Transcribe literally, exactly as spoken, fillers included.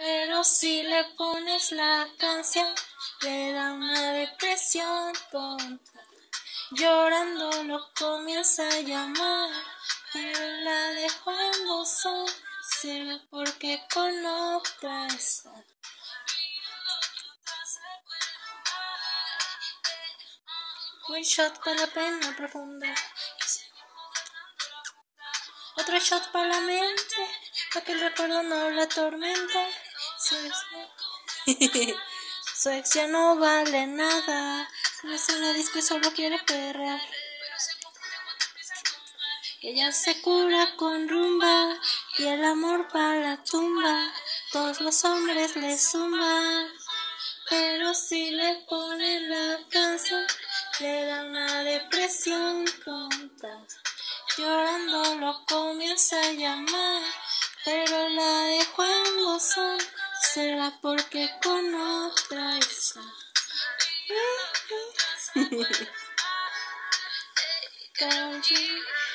Pero si le pones la canción, le da una depresión tonta. Llorando lo comienza a llamar, pero la dejó en buzón. Será porque con otra está. Un shot para la pena profunda, otro shot para la mente, para que el recuerdo no la atormente. Su ex ya no vale nada, se hace en la disco y solo quiere perrear. Ella se cura con rumba y el amor para la tumba. Todos los hombres le zumban, pero si le ponen la canción, le da una depresión tonta. Llorando lo comienza a llamar, pero la dejó en buzón. Será porque con otra está. Karol G.